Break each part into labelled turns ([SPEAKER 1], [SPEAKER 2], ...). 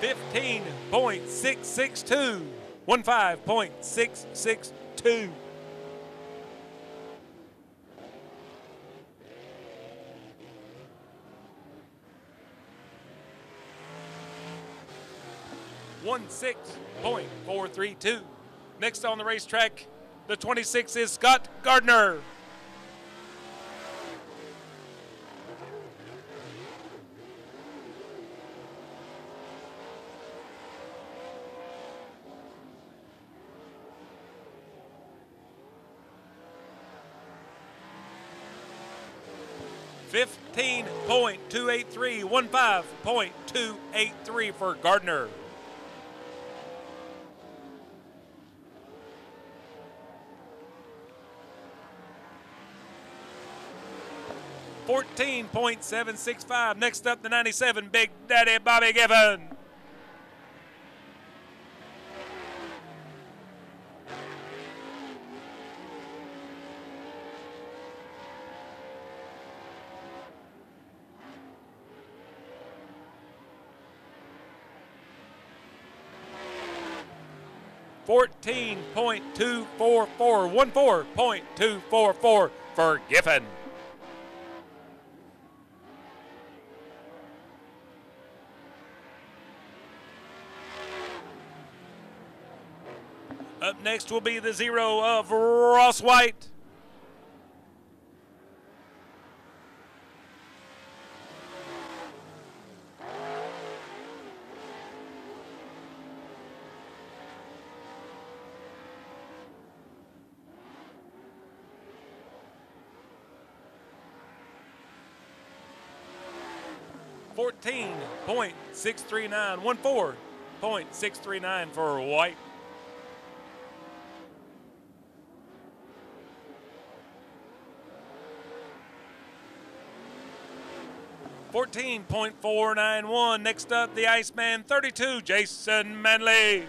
[SPEAKER 1] 15.662. 15.662. .432. Next on the racetrack, the 26 is Scott Gardner. .283. 15.283 for Gardner. .765. Next up, the 97, Big Daddy Bobby Giffen. .244. 14.244 for Giffen. Up next will be the 0 of Ross White. .639. 14.639 for White. .491. Next up, the Iceman 32, Jason Manley.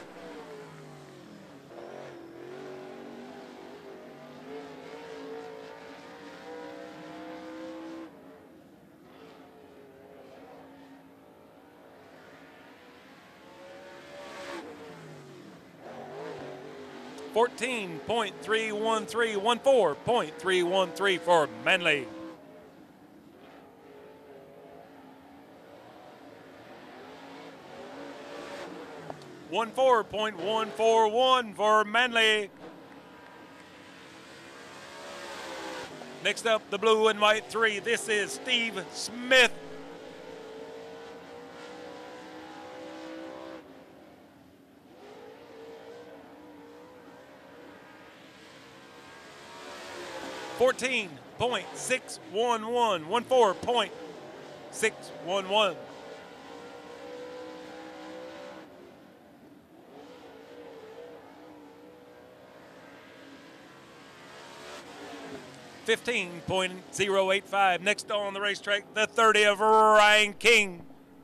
[SPEAKER 1] .313. 14.313 for Manley. .141 for Manley. Next up, the blue and white 3. This is Steve Smith. .611. 14.611. .085. Next on the racetrack, the 30 of Ryan King.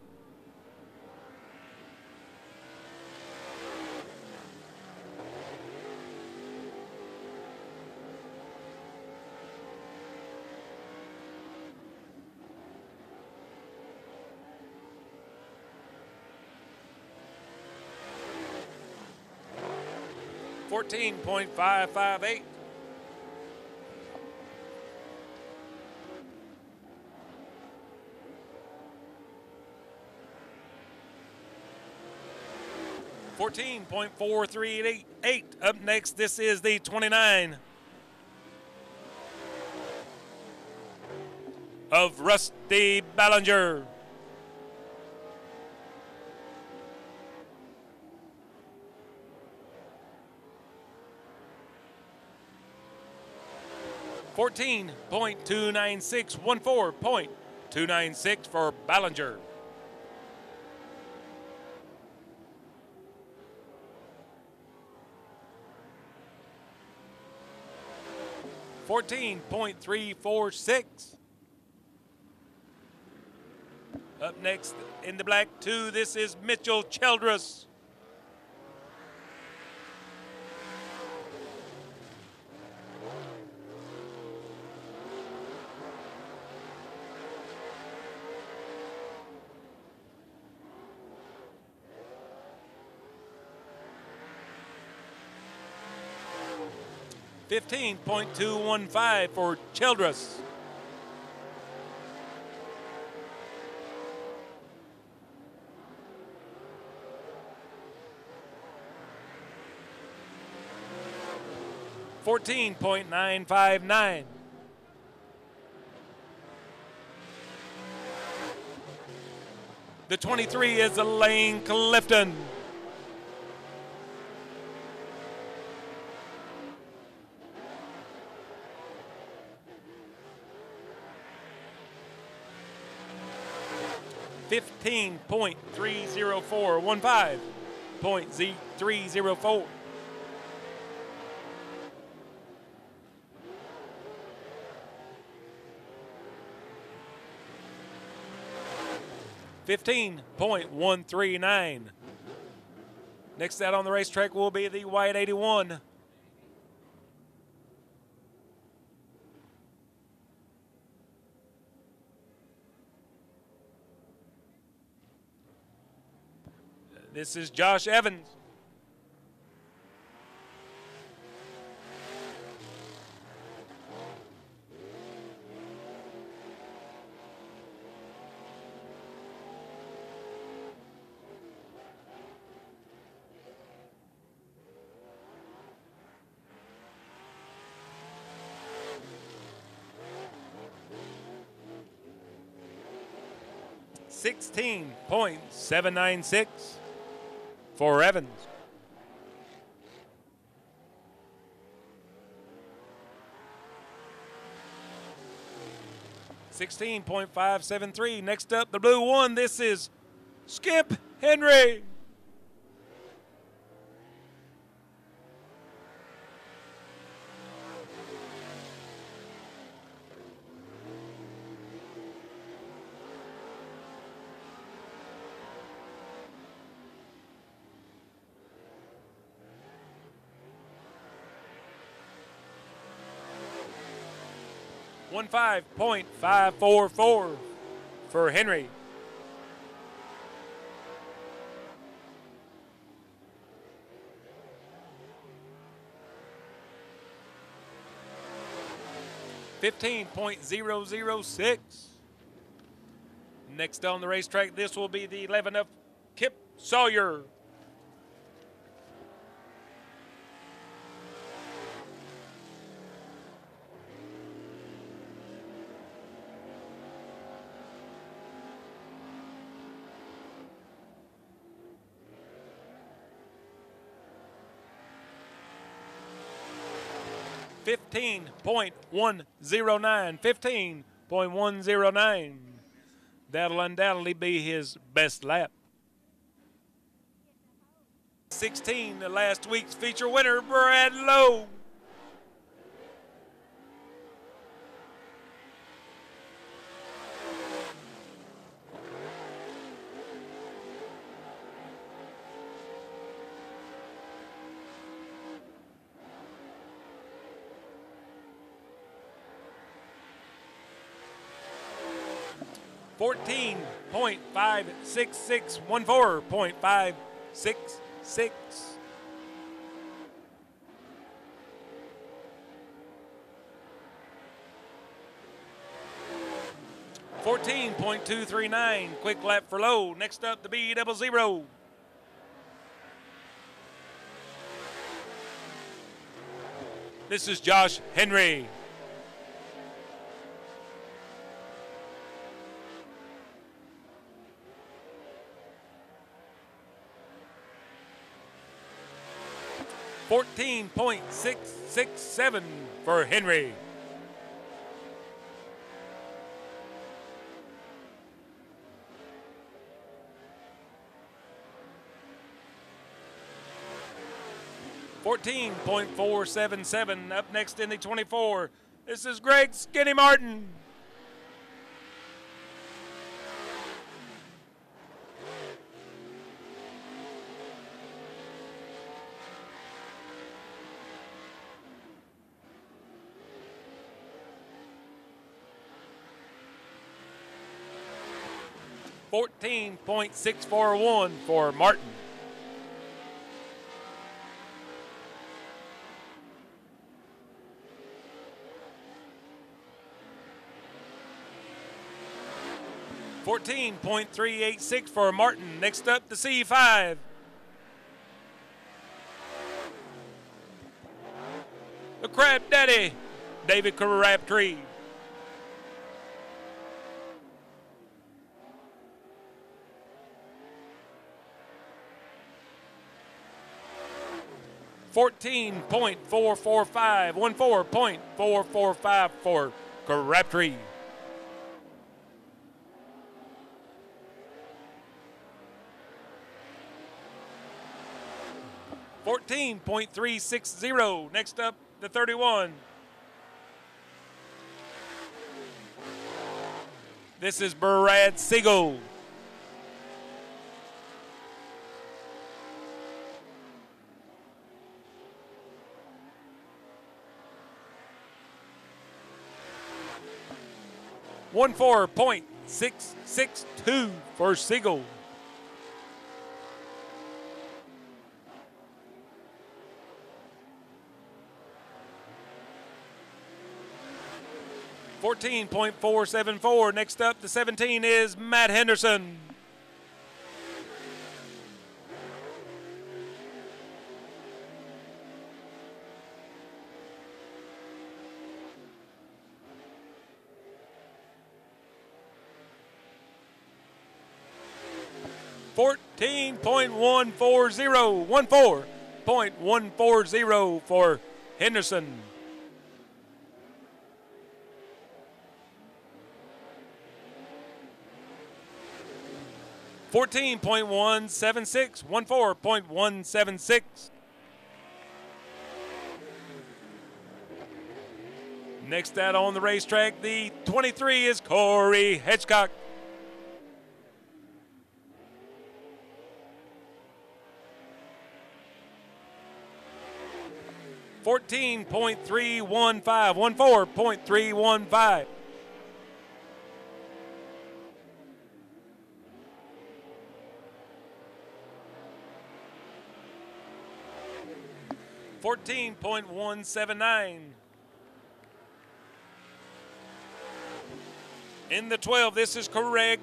[SPEAKER 1] .558. .438. Up next, this is the 29 of Rusty Ballinger. .296. 14.296 for Ballinger. .346. Up next in the black 2, this is Mitchell Childress. 15.215 for Childress. $14.959. The 23 is Elaine Clifton. $15.30415. 0.304. $15.139. Next out on the racetrack will be the white 81. This is Josh Evans. $16.796 for Evans. $16.573. Next up, the blue one. This is Skip Henry. $15.544 for Henry. $15.006. Next on the racetrack, this will be the 11 of Kip Sawyer. $15.109. 15.109. That'll undoubtedly be his best lap. 16, the last week's feature winner, Brad Lowe. $14.56614. 0.566. $14.239. Quick lap for Lowe. Next up, the B00. This is Josh Henry. $14.667 for Henry. $14.477 up next in the 24. This is Greg Skinny Martin. $14.641 for Martin. 14.386 for Martin. Next up, the C5. The Crab Daddy, David Crabtree. $14.445, 14.445 for Crabtree. $14.360. Next up, the 31. This is Brad Siegel. $14.662 for Siegel. $14.474. Next up, the 17 is Matt Henderson. $14.140 for Henderson. $14.176, 14.176. Next out on the racetrack, the 23 is Corey Hitchcock. $14.315, 14.315. $14.179. In the 12, this is Greg.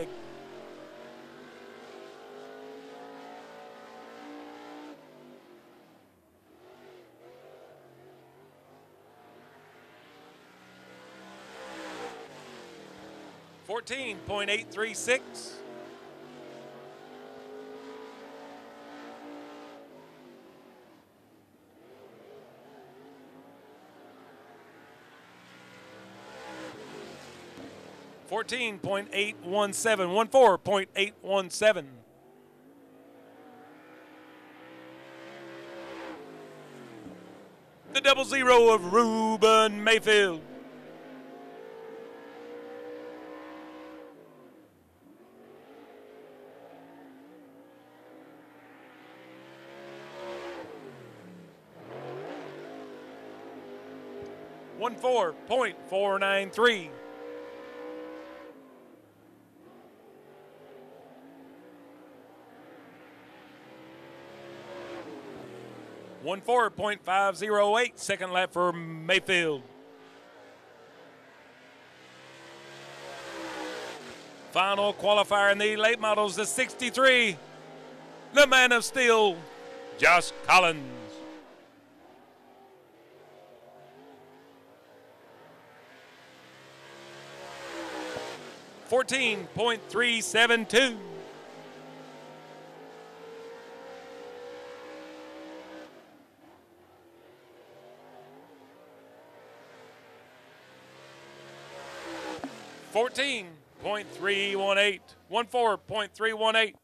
[SPEAKER 1] $14.836. $14.817, 14.817. The 00 of Ruben Mayfield. $14.493. $14.508, second lap for Mayfield. Final qualifier in the late models, the 63, the Man of Steel, Josh Collins. $14.372. $14.318, 14.318.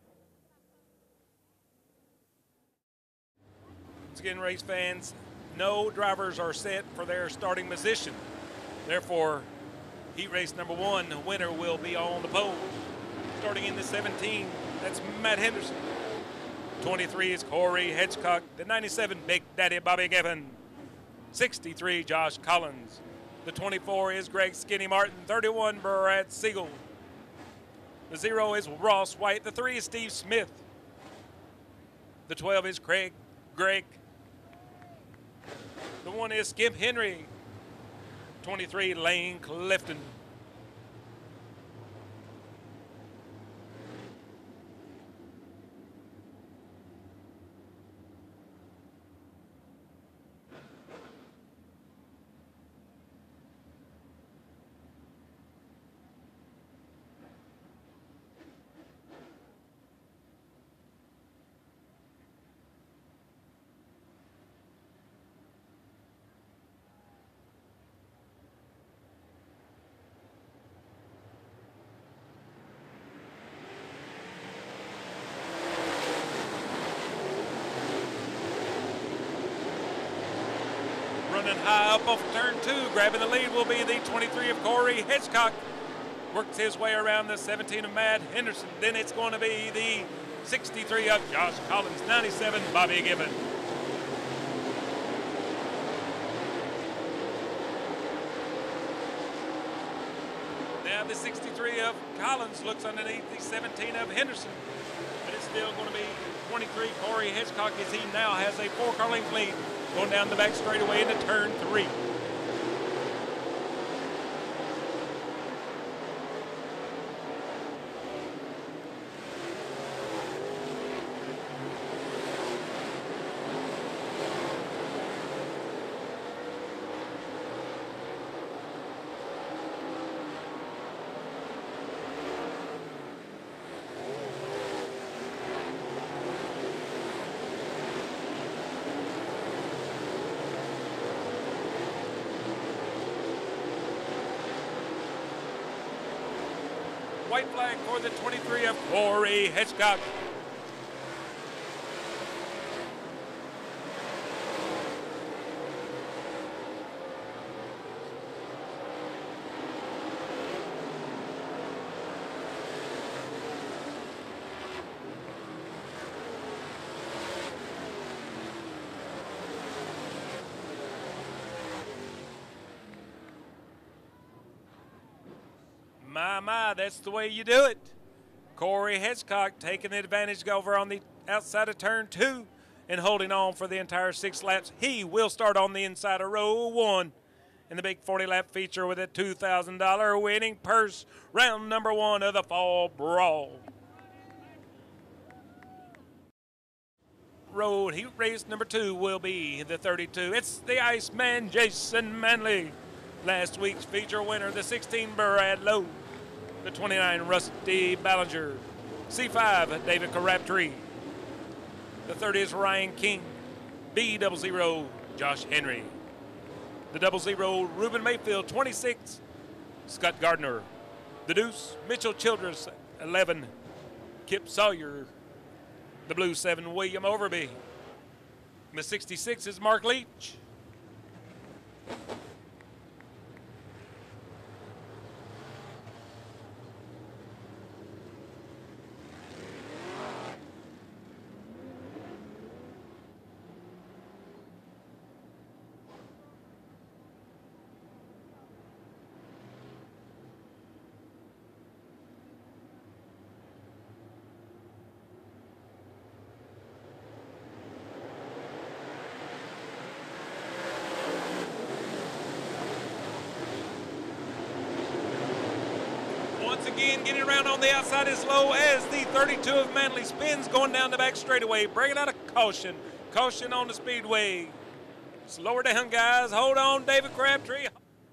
[SPEAKER 1] Once again, race fans, no drivers are set for their starting position. Therefore, heat race number 1, the winner will be on the pole. Starting in the 17, that's Matt Henderson. 23 is Corey Hitchcock. The 97, Big Daddy Bobby Giffen. 63, Josh Collins. The 24 is Greg Skinny Martin. 31, Brad Siegel. The 0 is Ross White. The 3 is Steve Smith. The 12 is Greg. The 1 is Skip Henry. 23, Lane Clifton. running high up off turn 2. Grabbing the lead will be the 23 of Corey Hitchcock. Works his way around the 17 of Matt Henderson. Then it's going to be the 63 of Josh Collins, 97 Bobby Gibbon. Now the 63 of Collins looks underneath the 17 of Henderson. But it's still going to be 23 Corey Hitchcock as he now has a 4-car length lead going down the back straightaway into turn 3. White flag for the 23 of Corey Hitchcock. My, that's the way you do it. Corey Hitchcock taking the advantage over on the outside of turn 2 and holding on for the entire 6 laps. He will start on the inside of row 1 in the big 40-lap feature with a $2,000 winning purse. Round number 1 of the Fall Brawl. Road heat race number 2 will be the 32. It's the Iceman Jason Manley. Last week's feature winner, the 16 Brad Lowe. The 29 Rusty Ballinger. C5 David Crabtree. The 30 is Ryan King. B00 Josh Henry. The 00 Ruben Mayfield. 26 Scott Gardner. The Deuce Mitchell Childress. 11 Kip Sawyer. The Blue 7 William Overby. The 66 is Mark Leach. Once again, getting around on the outside is Low as the 32 of Manley spins going down the back straightaway, breaking out a caution. Caution on the Speedway. Slow her down, guys. Hold on, David Crabtree.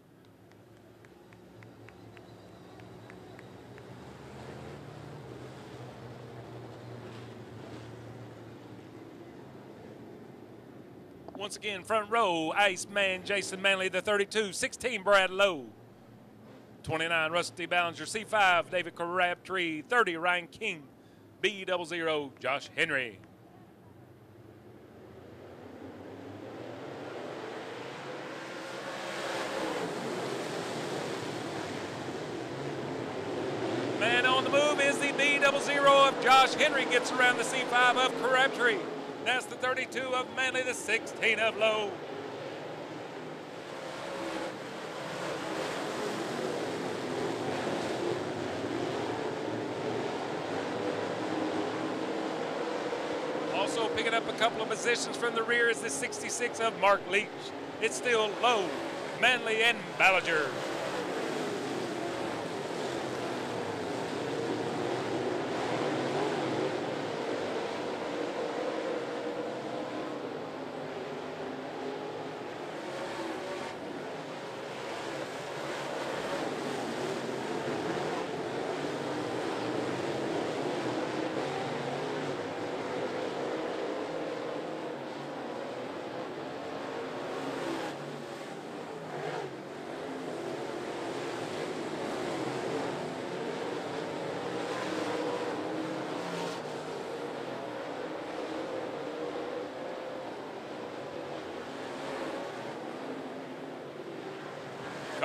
[SPEAKER 1] Once again, front row, Iceman Jason Manley, the 32, 16 Brad Lowe. 29 Rusty Ballinger, C5 David Crabtree, 30 Ryan King, B00 Josh Henry. Man on the move is the B00 of Josh Henry, gets around the C5 of Crabtree. That's the 32 of Manley, the 16 of Lowe. Also picking up a couple of positions from the rear is the 66 of Mark Leach. It's still Lowe, Manley, and Ballinger.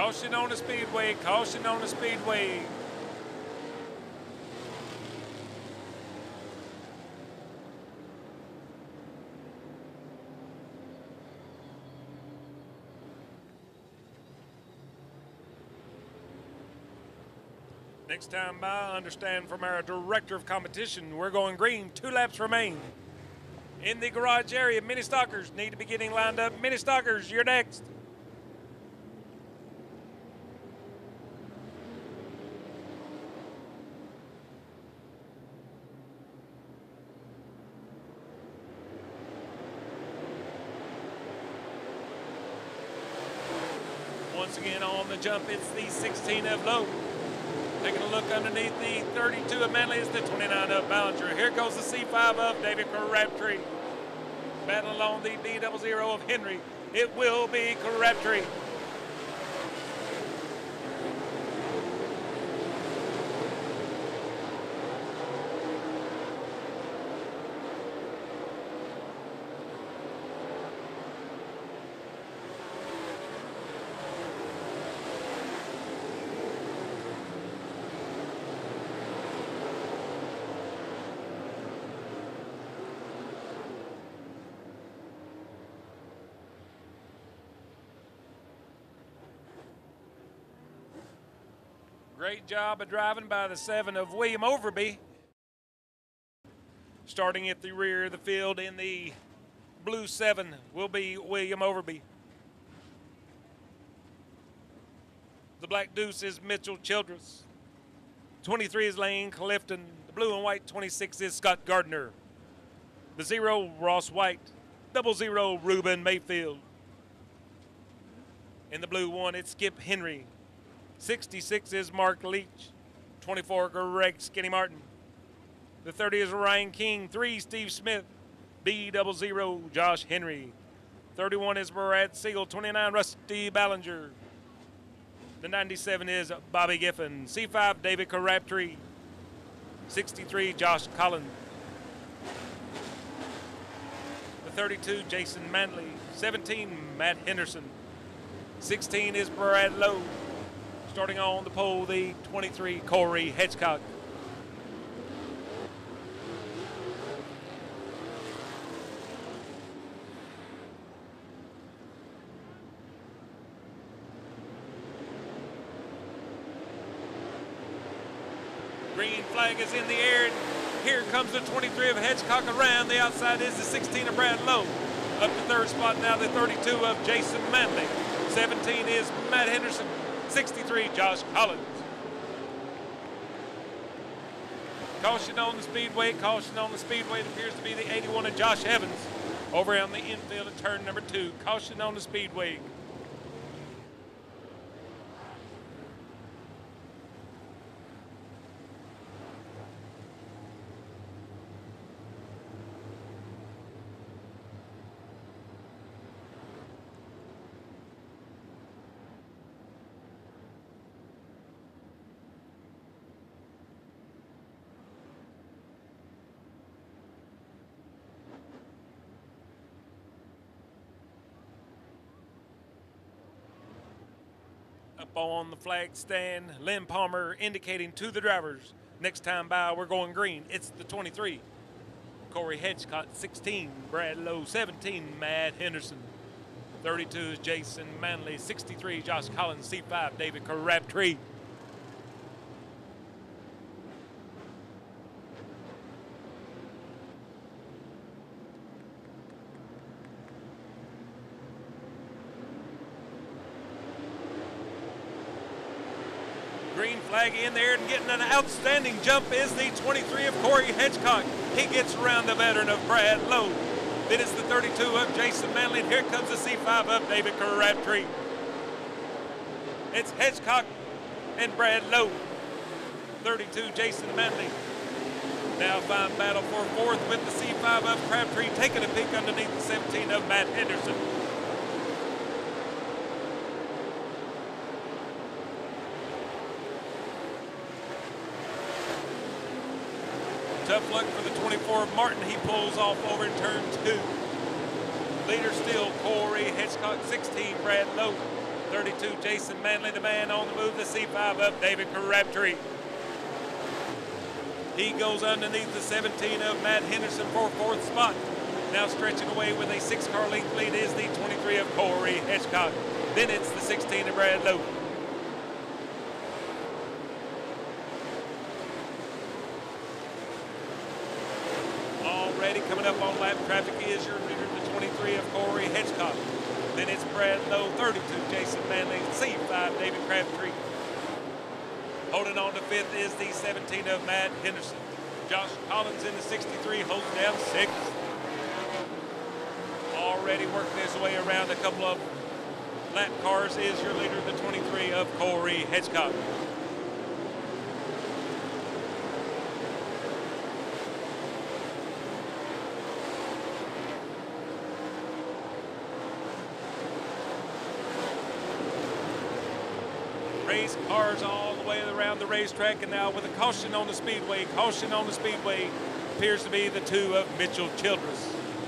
[SPEAKER 1] Caution on the Speedway, caution on the Speedway. Next time by, understand from our director of competition, we're going green. 2 laps remain. In the garage area, mini stalkers need to be getting lined up. Mini stalkers, you're next. Once again on the jump, it's the 16 of Lowe. Taking a look underneath the 32 of Manley is the 29 of Ballinger. Here goes the C5 of David Crabtree. Battling along the D00 of Henry. It will be Crabtree. Great job of driving by the 7 of William Overby. Starting at the rear of the field in the blue 7 will be William Overby. The black deuce is Mitchell Childress. 23 is Lane Clifton. The blue and white 26 is Scott Gardner. The 0, Ross White. 00, Ruben Mayfield. In the blue 1, it's Skip Henry. 66 is Mark Leach. 24, Greg Skinny Martin. The 30 is Ryan King. 3, Steve Smith. B00, Josh Henry. 31 is Brad Siegel. 29, Rusty Ballinger. The 97 is Bobby Giffen. C5, David Crabtree. 63, Josh Collins. The 32, Jason Manley. 17, Matt Henderson. 16 is Brad Lowe. Starting on the pole, the 23, Corey Hedgecock. Green flag is in the air, and here comes the 23 of Hedgecock around. The outside is the 16 of Brad Lowe. Up to third spot now, the 32 of Jason Manley. 17 is Matt Henderson. 63, Josh Collins. Caution on the Speedway, caution on the Speedway. It appears to be the 81 of Josh Evans over on the infield at turn number 2. Caution on the Speedway. Up on the flag stand, Lynn Palmer indicating to the drivers, next time by, we're going green. It's the 23. Corey Hedgecock, 16. Brad Lowe, 17. Matt Henderson. 32 is Jason Manley. 63, Josh Collins. C5, David Crabtree. Green flag in there, and getting an outstanding jump is the 23 of Corey Hedgecock. He gets around the veteran of Brad Lowe. Then it's the 32 of Jason Manley, and here comes the C5 of David Crabtree. It's Hedgecock and Brad Lowe. 32, Jason Manley. Now fine battle for fourth with the C5 of Crabtree, taking a peek underneath the 17 of Matt Henderson. Tough luck for the 24 of Martin. He pulls off over in turn 2. Leader still Corey Hedgecock, 16, Brad Lowe. 32, Jason Manley, the man on the move. The C5 up, David Crabtree. He goes underneath the 17 of Matt Henderson for fourth spot. Now stretching away with a 6-car length lead is the 23 of Corey Hitchcock. Then it's the 16 of Brad Lowe. Already coming up on lap traffic is your leader, the 23 of Corey Hitchcock. Then it's Brad Lowe, 32, Jason Manley, C5, David Crabtree. Holding on to fifth is the 17 of Matt Henderson. Josh Collins in the 63 holds down sixth. Already working his way around a couple of lap cars is your leader, the 23 of Corey Hitchcock. Race cars all the way around the racetrack, and now with a caution on the Speedway. Caution on the Speedway appears to be the 2 of Mitchell Childress.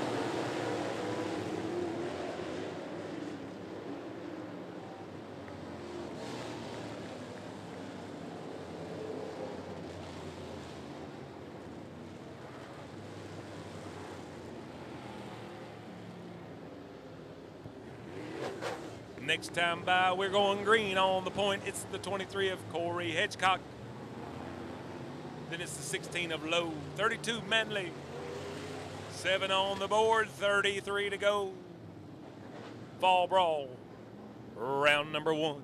[SPEAKER 1] Next time by, we're going green on the point. It's the 23 of Corey Hitchcock. Then it's the 16 of Lowe, 32 Manley. 7 on the board, 33 to go. Fall Brawl, round number 1.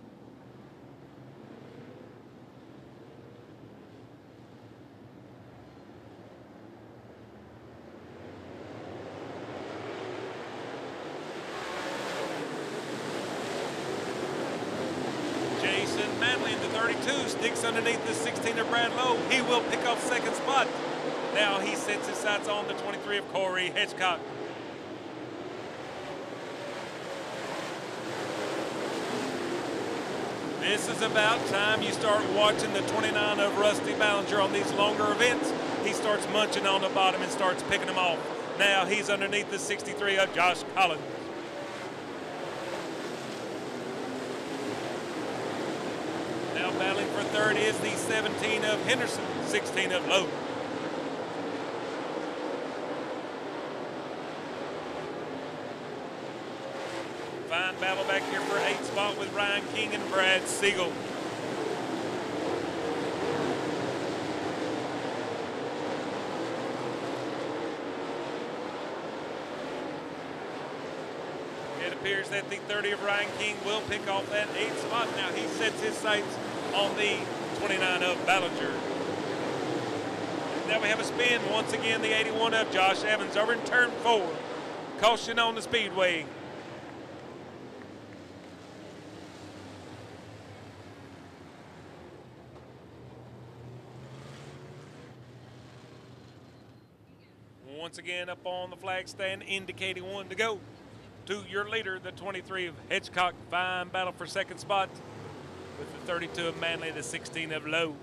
[SPEAKER 1] Jason Manley in the 32 sticks underneath the 16 of Brad Lowe. He will pick up second spot. Now he sets his sights on the 23 of Corey Hitchcock. This is about time you start watching the 29 of Rusty Ballinger on these longer events. He starts munching on the bottom and starts picking them off. Now he's underneath the 63 of Josh Collins. Now battling for third is the 17 of Henderson, 16 of Lowe. Fine battle back here for 8th spot with Ryan King and Brad Siegel. It appears that the 30 of Ryan King will pick off that 8th spot. Now he sets his sights on the 29 of Ballinger. Now we have a spin. Once again, the 81 of Josh Evans over in turn 4. Caution on the Speedway. Once again up on the flag stand, indicating 1 to go. To your leader, the 23 of Hitchcock. Fine battle for second spot with the 32 of Manley, the 16 of Lowe.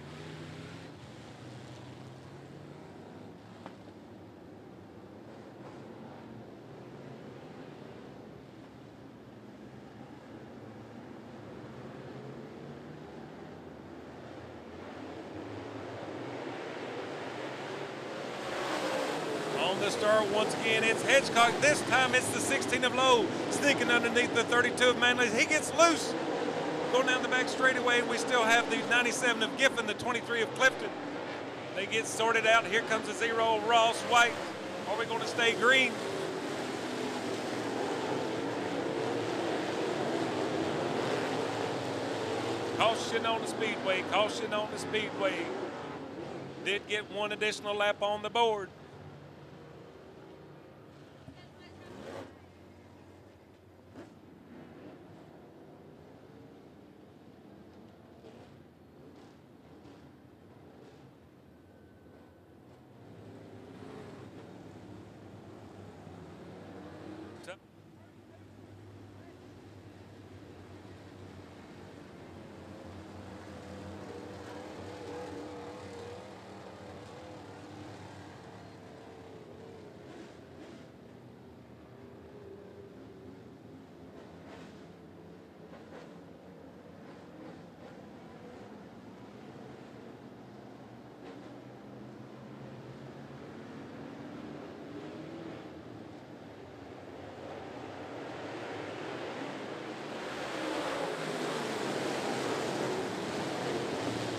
[SPEAKER 1] On the start, once again, it's Hitchcock. This time it's the 16 of Lowe, sneaking underneath the 32 of Manley. He gets loose. Going down the back straightaway, we still have the 97 of Giffen, the 23 of Clifton. They get sorted out. Here comes the 0 of Ross White. Are we going to stay green? Caution on the Speedway. Caution on the Speedway. Did get 1 additional lap on the board.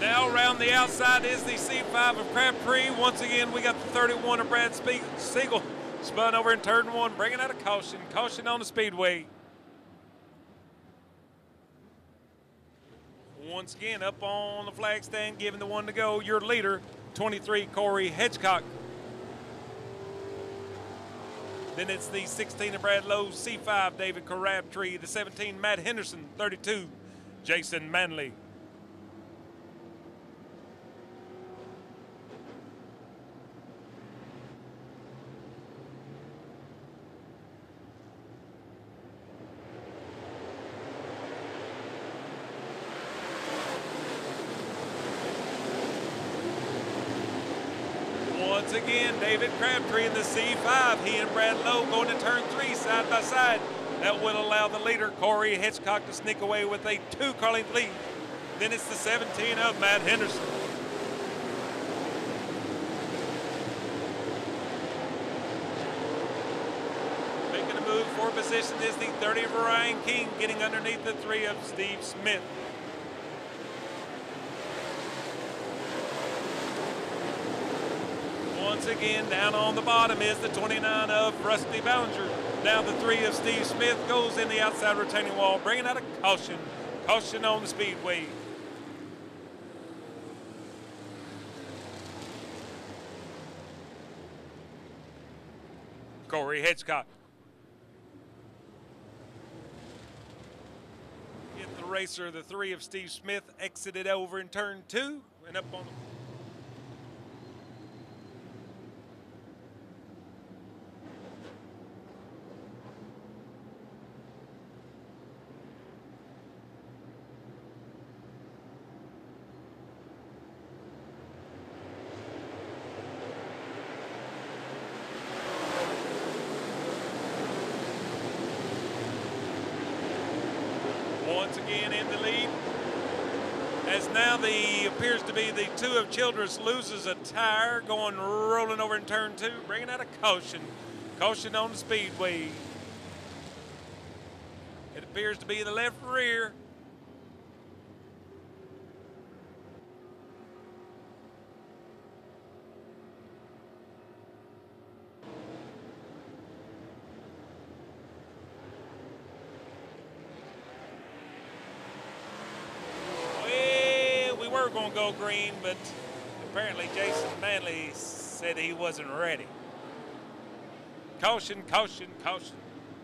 [SPEAKER 1] Now around the outside is the C5 of Crabtree. Once again, we got the 31 of Brad Siegel spun over in turn one, bringing out a caution. Caution on the Speedway. Once again, up on the flag stand, giving the one to go, your leader, 23, Corey Hedgecock. Then it's the 16 of Brad Lowe, C5, David Crabtree, the 17, Matt Henderson, 32, Jason Manley. Once again, David Crabtree in the C5. He and Brad Lowe going to turn 3 side by side. That will allow the leader, Corey Hitchcock, to sneak away with a 2-car length lead. Then it's the 17 of Matt Henderson. Making a move for position is the 30 of Ryan King, getting underneath the 3 of Steve Smith. Once again, down on the bottom is the 29 of Rusty Ballinger. Now the 3 of Steve Smith goes in the outside retaining wall, bringing out a caution. Caution on the Speedway. Corey Hitchcock. Get the racer, the 3 of Steve Smith, exited over in turn 2 and up on the... Once again in the lead, as now the appears to be the 2 of Childress loses a tire, going rolling over in turn 2, bringing out a caution. Caution on the Speedway. It appears to be the left rear. We're going to go green, but apparently Jason Manley said he wasn't ready. Caution, caution, caution.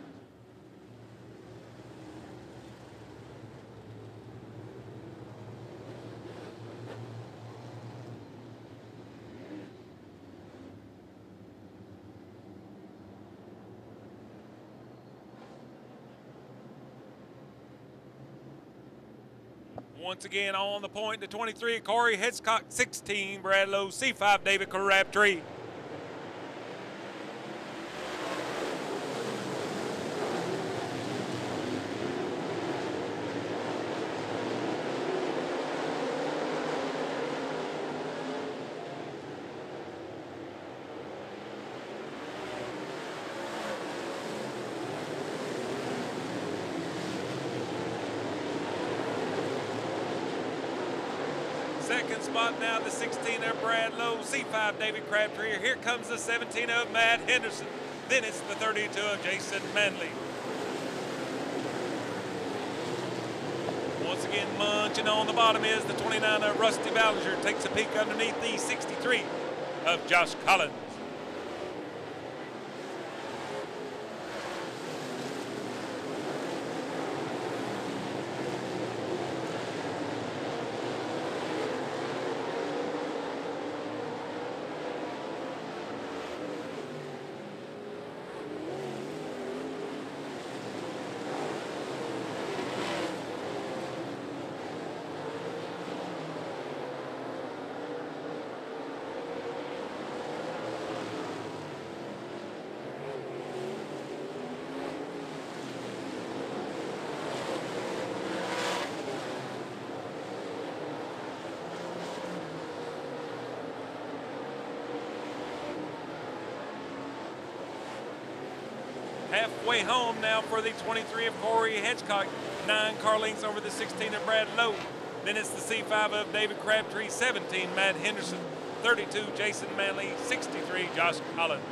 [SPEAKER 1] Once again on the point, the 23, Corey Hitchcock, 16, Brad Lowe, C5, David Crabtree. Second spot now, the 16 of Brad Lowe, C5 David Crabtree. Here comes the 17 of Matt Henderson. Then it's the 32 of Jason Manley. Once again, munching on the bottom is the 29 of Rusty Ballinger. Takes a peek underneath the 63 of Josh Collins. Halfway home now for the 23 of Corey Hitchcock. 9 car lengths over the 16 of Brad Lowe. Then it's the C5 of David Crabtree, 17, Matt Henderson, 32, Jason Manley, 63, Josh Collins.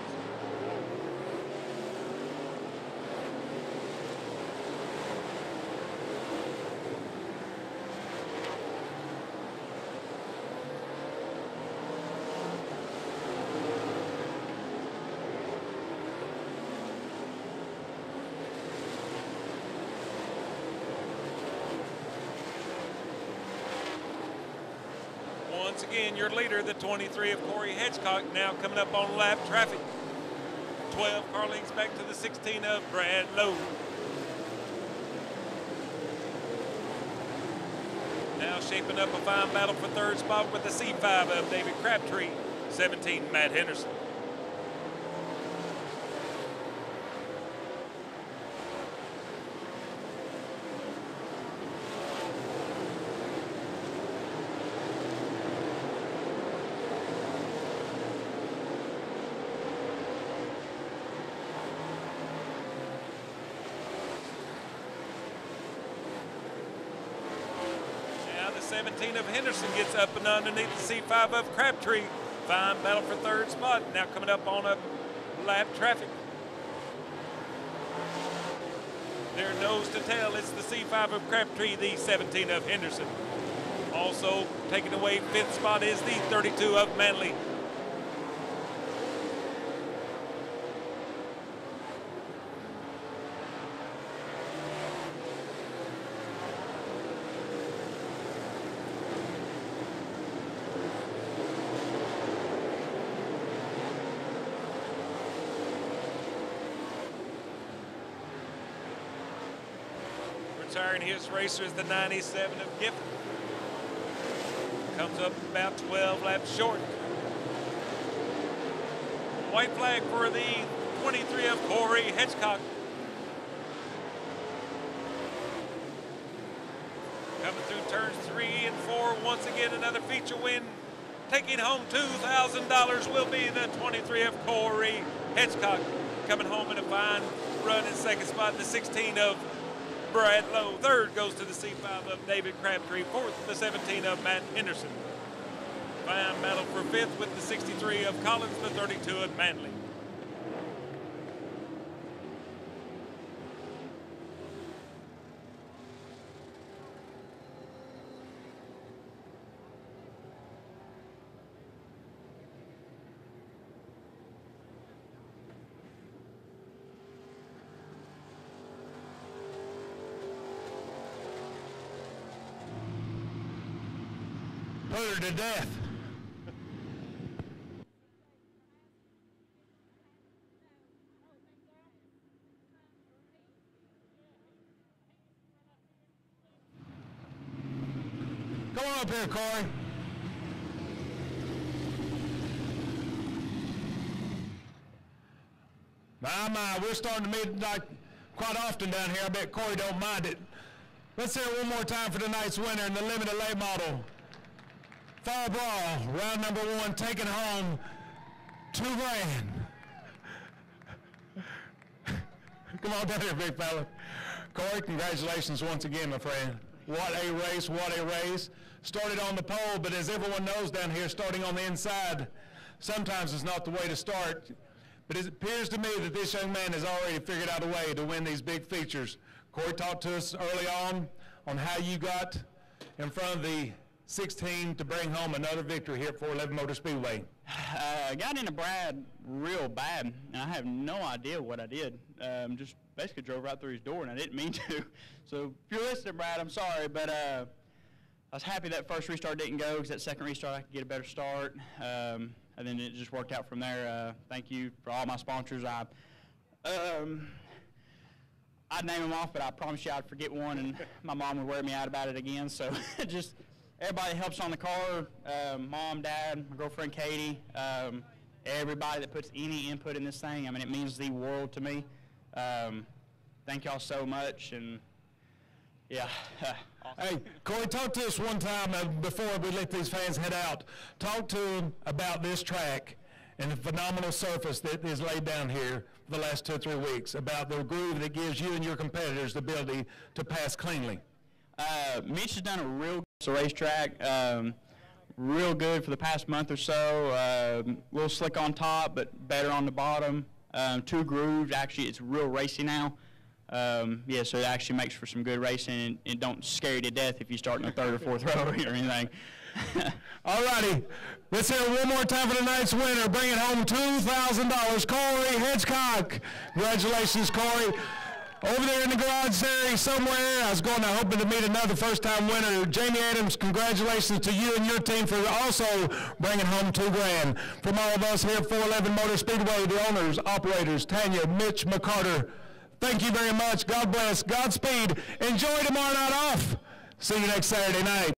[SPEAKER 1] Once again, your leader, the 23 of Corey Hedgecock, now coming up on lap traffic. 12, car links back to the 16 of Brad Lowe. Now shaping up a fine battle for third spot with the C5 of David Crabtree, 17, Matt Henderson. The 17 of Henderson gets up and underneath the C5 of Crabtree. Fine battle for third spot. Now coming up on a lap traffic. Their nose to tail, it's the C5 of Crabtree, the 17 of Henderson. Also taking away fifth spot is the 32 of Manley. Retiring his racer is the 97 of Giffen. Comes up about 12 laps short. White flag for the 23 of Corey Hedgecock. Coming through turns 3 and 4. Once again, another feature win. Taking home $2,000 will be the 23 of Corey Hedgecock. Coming home in a fine run in second spot, the 16 of Brad Lowe. Third goes to the C5 of David Crabtree. Fourth, the 17 of Matt Henderson. Fine battle for fifth with the 63 of Collins, the 32 of Manley.
[SPEAKER 2] Put her to death. Come on up here, Corey. My, we're starting to meet like quite often down here. I bet Corey don't mind it. Let's hear it one more time for tonight's winner in the limited late model. Fall Brawl, round number 1, taking home $2,000. Come on down here, big fella. Corey, congratulations once again, my friend. What a race, what a race. Started on the pole, but as everyone knows down here, starting on the inside, sometimes it's not the way to start. But it appears to me that this young man has already figured out a way to win these big features. Corey talked to us early on how you got in front of the 16 to bring home another victory here at 411 Motor Speedway.
[SPEAKER 3] I got into Brad real bad, and I have no idea what I did. Just basically drove right through his door, and I didn't mean to. So if you're listening, Brad, I'm sorry, but I was happy that first restart didn't go, because that second restart I could get a better start, and then it just worked out from there. Thank you for all my sponsors. I'd name them off, but I promise you I'd forget one, and my mom would wear me out about it again. So just everybody that helps on the car, Mom, Dad, my girlfriend Katie, everybody that puts any input in this thing. I mean, it means the world to me. Thank y'all so much, and yeah.
[SPEAKER 2] Hey, Corey, talk to us one time before we let these fans head out. Talk to them about this track and the phenomenal surface that is laid down here for the last 2 or 3 weeks, about the groove that gives you and your competitors the ability to pass cleanly.
[SPEAKER 3] Mitch has done a real good racetrack. Real good for the past month or so. A little slick on top, but better on the bottom. 2 grooves. Actually, it's real racy now. Yeah, so it actually makes for some good racing, and it don't scare you to death if you start in the 3rd or 4th row or anything.
[SPEAKER 2] All righty. Let's hear it one more time for tonight's winner. Bring it home $2,000. Corey Hitchcock. Congratulations, Corey. Over there in the garage series somewhere, I was going to hoping to meet another first-time winner. Jamie Adams, congratulations to you and your team for also bringing home $2 grand. From all of us here at 411 Motor Speedway, the owners, operators, Tanya, Mitch, McCarter, thank you very much. God bless. Godspeed. Enjoy tomorrow night off. See you next Saturday night.